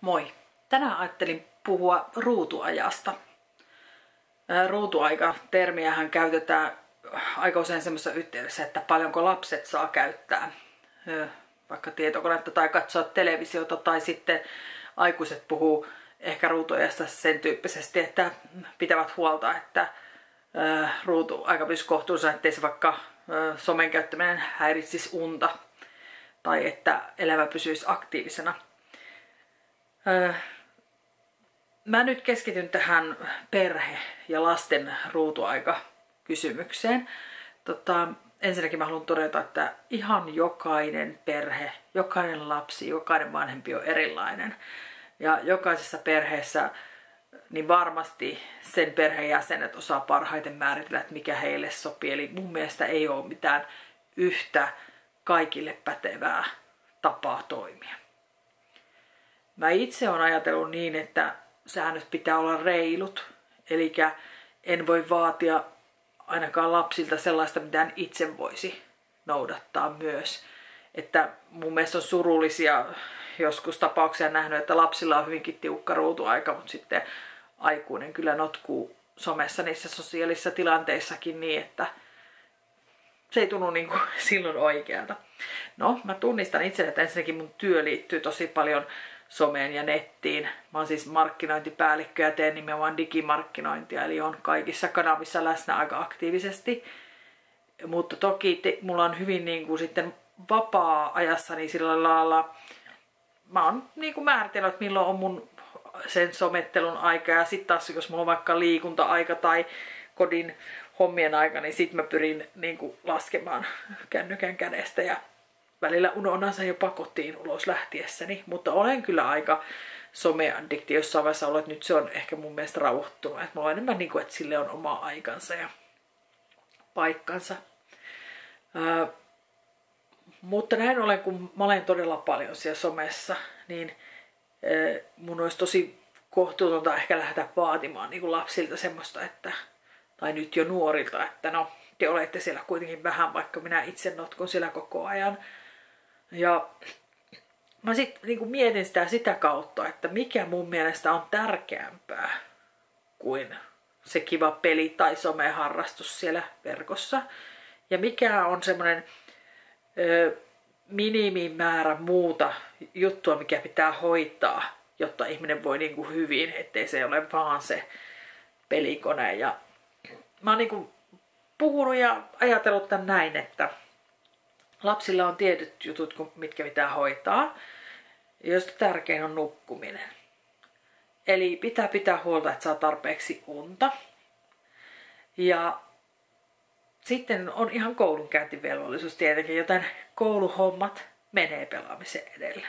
Moi! Tänään ajattelin puhua ruutuajasta. Ruutuaika-termiähän käytetään aika usein semmoisessa yhteydessä, että paljonko lapset saa käyttää vaikka tietokonetta tai katsoa televisiota, tai sitten aikuiset puhuu ehkä ruutuajasta sen tyyppisesti, että pitävät huolta, että ruutuaika pysyisi kohtuullisena, ettei se vaikka somen käyttäminen häiritsisi unta tai että elämä pysyisi aktiivisena. Mä nyt keskityn tähän perhe- ja lasten ruutuaika-kysymykseen. Ensinnäkin mä haluan todeta, että ihan jokainen perhe, jokainen lapsi, jokainen vanhempi on erilainen. Ja jokaisessa perheessä niin varmasti sen perheen jäsenet osaa parhaiten määritellä, että mikä heille sopii. Eli mun mielestä ei ole mitään yhtä kaikille pätevää tapaa toimia. Mä itse olen ajatellut niin, että säännöt pitää olla reilut, eli en voi vaatia ainakaan lapsilta sellaista, mitä en itse voisi noudattaa myös. Että mun mielestä on surullisia joskus tapauksia nähnyt, että lapsilla on hyvinkin tiukka ruutuaika, mutta sitten aikuinen kyllä notkuu somessa niissä sosiaalisissa tilanteissakin niin, että se ei tunnu niin kuin silloin oikealta. No, mä tunnistan itse, että ensinnäkin mun työ liittyy tosi paljon someen ja nettiin. Mä oon siis markkinointipäällikkö ja teen nimenomaan digimarkkinointia, eli on kaikissa kanavissa läsnä aika aktiivisesti. Mutta toki mulla on hyvin niin kuin sitten vapaa-ajassani sillä lailla, mä oon niin kuin määritellyt, että milloin on mun sen somettelun aika, ja sitten taas jos mulla on vaikka liikunta-aika tai kodin hommien aika, niin sit mä pyrin niin kuin laskemaan kännykän kädestä ja välillä unohdan sen jopa kotiin ulos lähtiessäni, mutta olen kyllä aika someaddikti jossain vaiheessa ollut, että nyt se on ehkä mun mielestä rauhoittunut, että mulla on enemmän niin kuin, että sille on oma aikansa ja paikkansa. Mutta näin ollen, kun mä olen todella paljon siellä somessa, niin mun olisi tosi kohtuutonta ehkä lähteä vaatimaan niin kuin lapsilta semmoista, että, tai nyt jo nuorilta, että no, te olette siellä kuitenkin vähän, vaikka minä itse notkun siellä koko ajan. Ja mä sitten niin mietin sitä kautta, että mikä mun mielestä on tärkeämpää kuin se kiva peli tai someharrastus siellä verkossa. Ja mikä on semmoinen minimimäärä muuta juttua, mikä pitää hoitaa, jotta ihminen voi niin kuin hyvin, ettei se ole vaan se pelikone. Ja mä oon niin kuin puhunut ja ajatellut tämän näin, että lapsilla on tietyt jutut, mitkä pitää hoitaa, joista tärkein on nukkuminen. Eli pitää huolta, että saa tarpeeksi unta. Ja sitten on ihan koulunkäyntivelvollisuus tietenkin, joten kouluhommat menee pelaamisen edelle.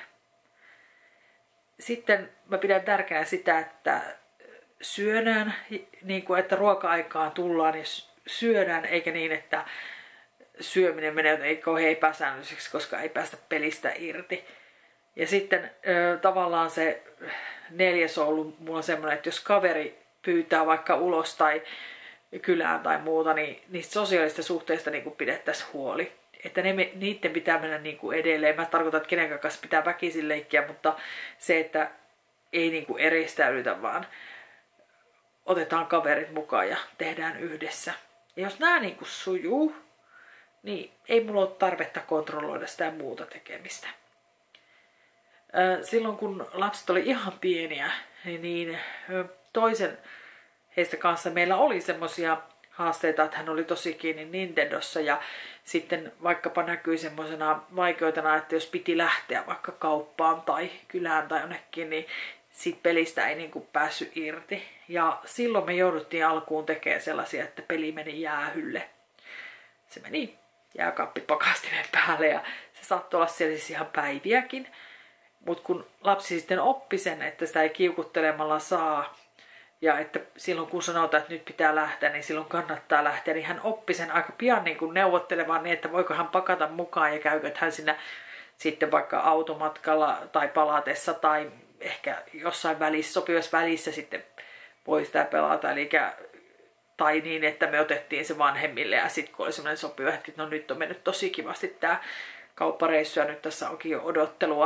Sitten mä pidän tärkeänä sitä, että syödään, niin kuin että ruoka-aikaan tullaan ja syödään, eikä niin, että syöminen menee kauhean epäsäännölliseksi, koska ei päästä pelistä irti. Ja sitten tavallaan se 4. on ollut mulla semmoinen, että jos kaveri pyytää vaikka ulos tai kylään tai muuta, niin niistä sosiaalista suhteista niin kuin pidettäisiin huoli. Että niiden pitää mennä niin kuin edelleen. Mä tarkoitan, että kenenkään kanssa pitää väkisin leikkiä, mutta se, että ei niin kuin eristäydytä, vaan otetaan kaverit mukaan ja tehdään yhdessä. Ja jos nämä niin kuin sujuu, niin ei mulla ole tarvetta kontrolloida sitä muuta tekemistä. Silloin kun lapset oli ihan pieniä, niin toisen heistä kanssa meillä oli semmoisia haasteita, että hän oli tosi kiinni Nintendossa ja sitten vaikkapa näkyi semmoisena vaikeutena, että jos piti lähteä vaikka kauppaan tai kylään tai jonnekin, niin siitä pelistä ei niin kuin päässyt irti. Ja silloin me jouduttiin alkuun tekemään sellaisia, että peli meni jäähylle. Se meni jääkaappipakastimen päälle ja se saattoi olla siellä siis ihan päiviäkin. Mutta kun lapsi sitten oppi sen, että sitä ei kiukuttelemalla saa, ja että silloin kun sanotaan, että nyt pitää lähteä, niin silloin kannattaa lähteä, niin hän oppi sen aika pian niin kuin neuvottelemaan niin, että voiko hän pakata mukaan ja käykö hän siinä sitten vaikka automatkalla tai palatessa tai ehkä jossain välissä, sopivassa välissä sitten voi sitä pelata. Tai niin, että me otettiin se vanhemmille ja sitten kun oli semmoinen sopiva hetki, että no nyt on mennyt tosi kivasti tämä kauppareissu ja nyt tässä onkin jo odottelua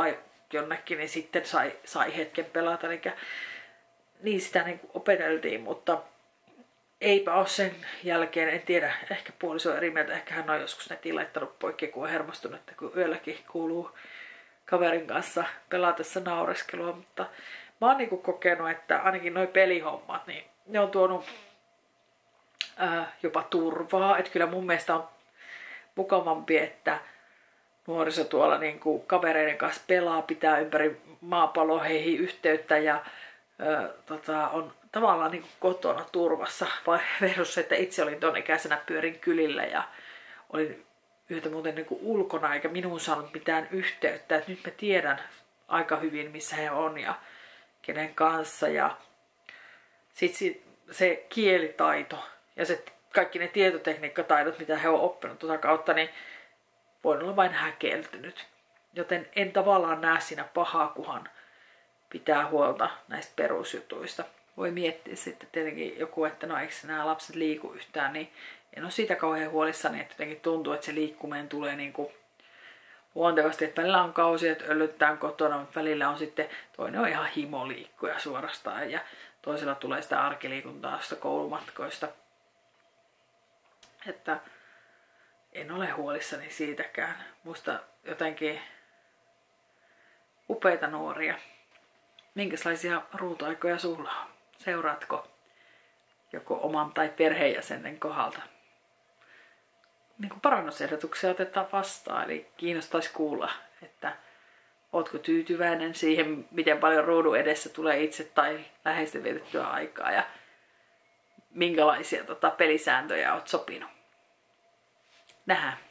jonnekin, niin sitten sai hetken pelata. Eli niin sitä niin kuin opeteltiin, mutta eipä ole sen jälkeen, en tiedä, ehkä puoliso on eri mieltä, ehkä hän on joskus netin laittanut poikki, kun on hermostunut, että kun yölläkin kuuluu kaverin kanssa pelatessa naureskelua, mutta mä oon niinku kokenut, että ainakin noi pelihommat, niin ne on tuonut jopa turvaa, että kyllä mun mielestä on mukavampi, että nuoriso tuolla niinku kavereiden kanssa pelaa, pitää ympäri maapalloa heihin yhteyttä ja on tavallaan niin kotona turvassa, vai versus se, että itse olin ton ikäisenä pyörin kylillä ja olin yhtä muuten niin ulkona eikä minuun saanut mitään yhteyttä. Et nyt mä tiedän aika hyvin, missä he on ja kenen kanssa. Ja sitten se kielitaito ja se, kaikki ne tietotekniikkataidot, mitä he on oppinut tuota kautta, niin voin olla vain häkeltynyt. Joten en tavallaan näe siinä pahaa, kunhan pitää huolta näistä perusjutuista. Voi miettiä sitten tietenkin joku, että no eikö nämä lapset liiku yhtään, niin en ole siitä kauhean huolissani, että jotenkin tuntuu, että se liikkuminen tulee niin kuin luontevasti, että välillä on kausia, että öllöttään kotona, mutta välillä on sitten, toinen on ihan himoliikkuja suorastaan ja toisella tulee sitä arkiliikuntaa koulumatkoista. Että en ole huolissani siitäkään. Musta jotenkin upeita nuoria. Minkälaisia ruutuaikoja sulla on? Seuraatko joko oman tai perheenjäsenen kohdalta? Niin kuin parannusehdotuksia otetaan vastaan, eli kiinnostaisi kuulla, että ootko tyytyväinen siihen, miten paljon ruudun edessä tulee itse tai läheisten vietettyä aikaa ja minkälaisia pelisääntöjä oot sopinut. Nähdään.